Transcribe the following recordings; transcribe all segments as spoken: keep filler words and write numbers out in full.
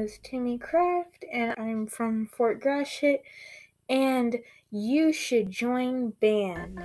is Timmy Kraft, and I'm from Fort Gratiot, and you should join band.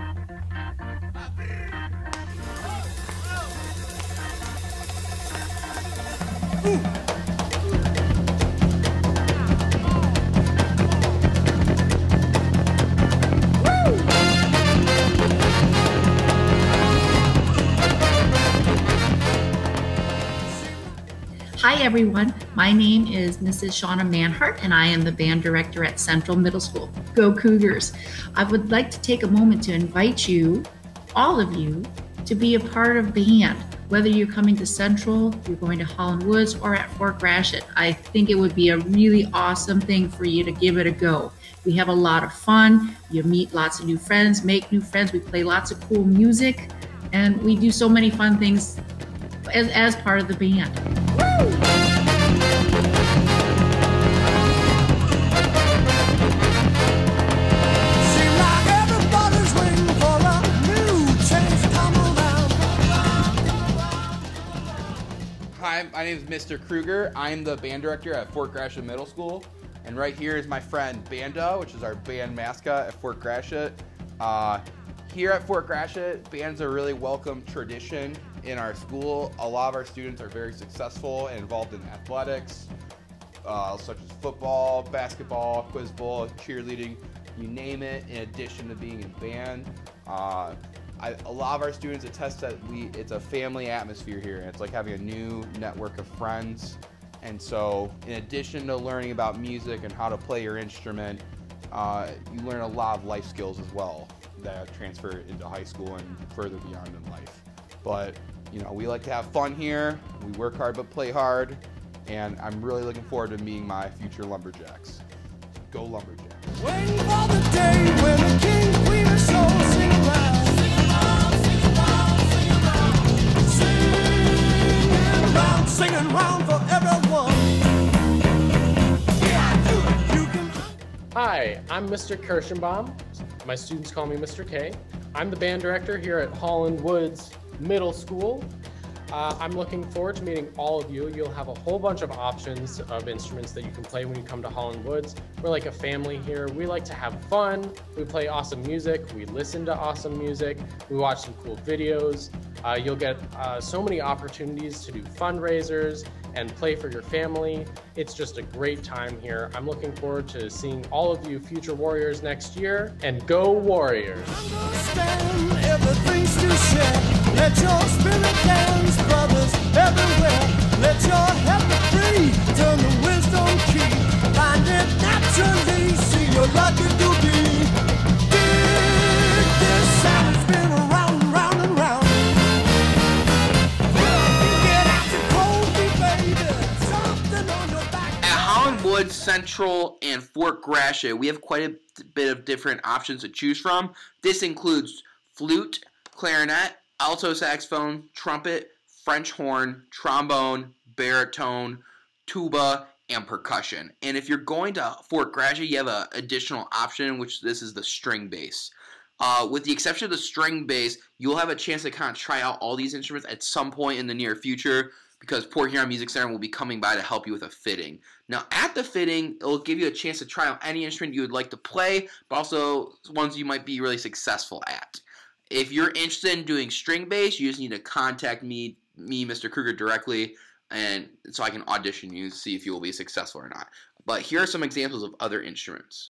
Hi everyone, my name is Missus Manhart and I am the band director at Central Middle School. Go Cougars! I would like to take a moment to invite you, all of you, to be a part of band. Whether you're coming to Central, you're going to Holland Woods, or at Fort Gratiot, I think it would be a really awesome thing for you to give it a go. We have a lot of fun, you meet lots of new friends, make new friends, we play lots of cool music, and we do so many fun things as, as part of the band. Hi, my name is Mister Krueger. I'm the band director at Fort Gratiot Middle School. And right here is my friend Banda, which is our band mascot at Fort Gratiot. Uh, here at Fort Gratiot, bands are a really welcome tradition in our school. A lot of our students are very successful and involved in athletics, uh, such as football, basketball, quiz bowl, cheerleading, you name it, in addition to being in band. Uh, I, a lot of our students attest that we it's a family atmosphere here, and it's like having a new network of friends. And so in addition to learning about music and how to play your instrument, uh, you learn a lot of life skills as well that transfer into high school and further beyond in life. But you know, we like to have fun here, we work hard but play hard, and I'm really looking forward to meeting my future lumberjacks. Go Lumberjacks. Waiting for the day when the king, queen, and soul sing around. Sing around, singing round for everyone. Hi, I'm Mister Kirsehnbaum. My students call me Mister K. I'm the band director here at Holland Woods Middle School. Uh, I'm looking forward to meeting all of you. You'll have a whole bunch of options of instruments that you can play when you come to Holland Woods. We're like a family here. We like to have fun. We play awesome music. We listen to awesome music. We watch some cool videos. Uh, you'll get uh, so many opportunities to do fundraisers and play for your family. It's just a great time here. I'm looking forward to seeing all of you future warriors next year, and go Warriors! Understand everything's to share. Let your spirit dance, brothers everywhere. Let your heart be free. Turn the wisdom key. Find it naturally. See you're lucky to be. Dig this sound. It's been around and round and round. Get out your cold feet, baby. Something on your back. At Holland Woods, Central, and Fort Gratiot, we have quite a bit of different options to choose from. This includes flute, clarinet, alto saxophone, trumpet, French horn, trombone, baritone, tuba, and percussion. And if you're going to Fort Gratiot, you have an additional option, which this is the string bass. Uh, with the exception of the string bass, you'll have a chance to kind of try out all these instruments at some point in the near future, because Port Huron Music Center will be coming by to help you with a fitting. Now, at the fitting, it will give you a chance to try out any instrument you would like to play, but also ones you might be really successful at. If you're interested in doing string bass, you just need to contact me, me, Mister Krueger, directly, and so I can audition you to see if you will be successful or not. But here are some examples of other instruments.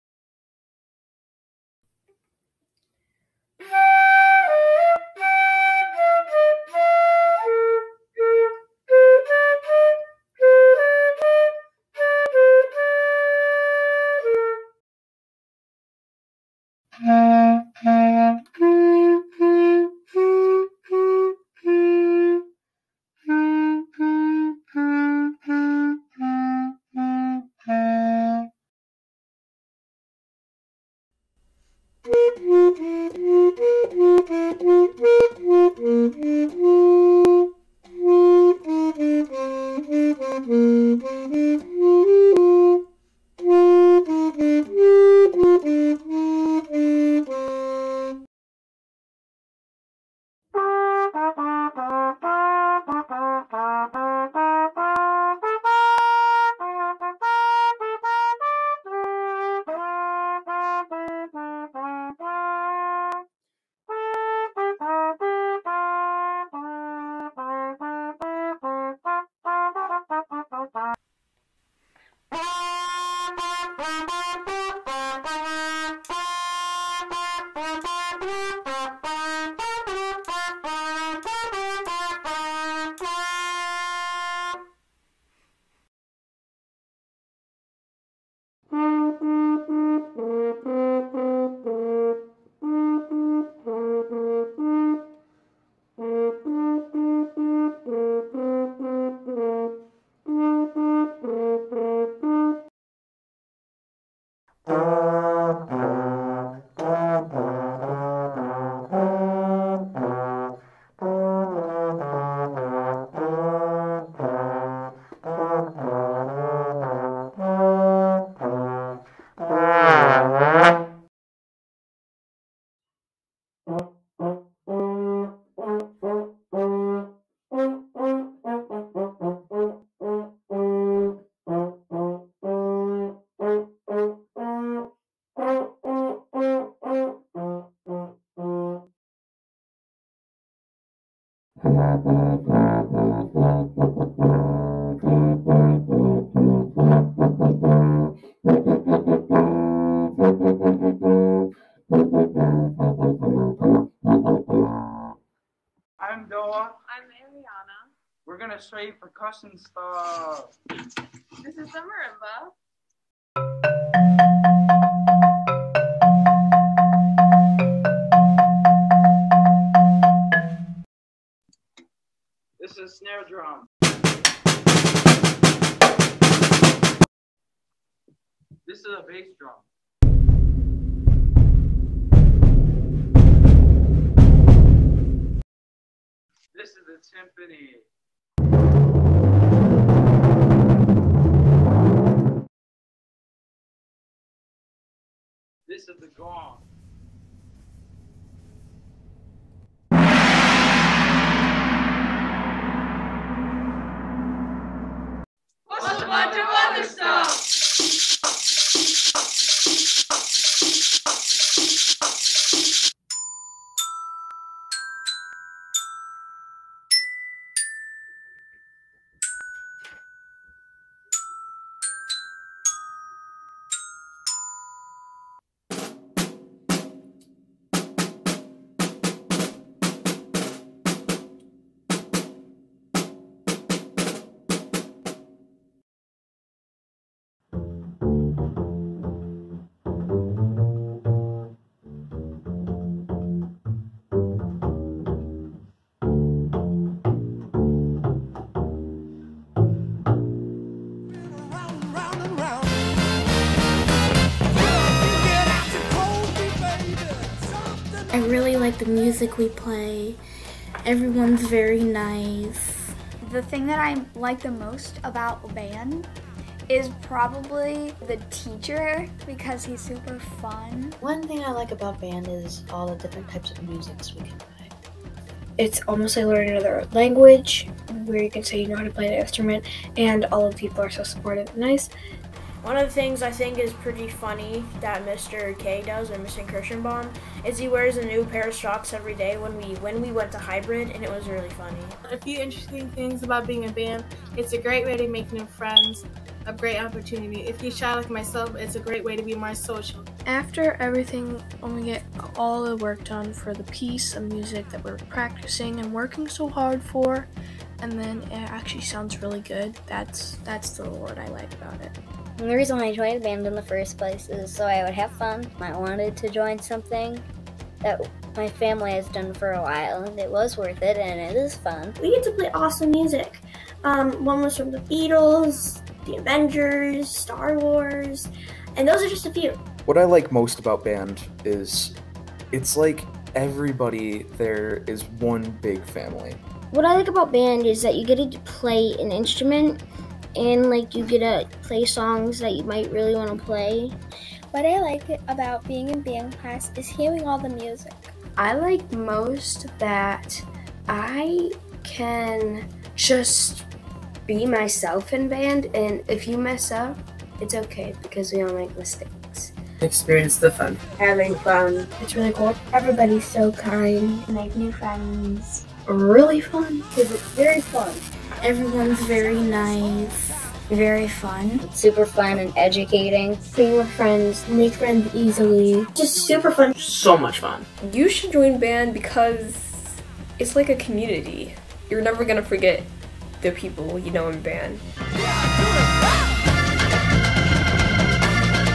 I'm Noah. I'm Ariana. We're gonna show you percussion stuff. This is the marimba. This is snare drum. This is a bass drum. This is a timpani. This is the gong. Plus a bunch of other stuff. I really like the music we play. Everyone's very nice. The thing that I like the most about band is probably the teacher because he's super fun. One thing I like about band is all the different types of musics we can play. It's almost like learning another language where you can say you know how to play the instrument, and all of the people are so supportive and nice. One of the things I think is pretty funny that Mister K does, or Mister Kirsehnbaum, is he wears a new pair of socks every day when we when we went to hybrid, and it was really funny. A few interesting things about being a band: it's a great way to make new friends, a great opportunity. If you're shy like myself, it's a great way to be more social. After everything, when we get all the work done for the piece of music that we're practicing and working so hard for, and then it actually sounds really good, that's that's the reward I like about it. And the reason I joined the band in the first place is so I would have fun. I wanted to join something that my family has done for a while, and it was worth it, and it is fun. We get to play awesome music. Um, one was from the Beatles, the Avengers, Star Wars, and those are just a few. What I like most about band is it's like everybody there is one big family. What I like about band is that you get to play an instrument, and like you get to play songs that you might really want to play. What I like about being in band class is hearing all the music. I like most that I can just be myself in band, and if you mess up, it's okay because we all make mistakes. Experience the fun. Having fun. It's really cool. Everybody's so kind. Make new friends. Really fun because it's very fun. Everyone's very nice, very fun. It's super fun and educating. Being with friends, make friends easily. Just super fun. So much fun. You should join band because it's like a community. You're never gonna forget the people you know in band. Yeah,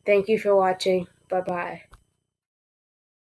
Thank you for watching. Bye-bye.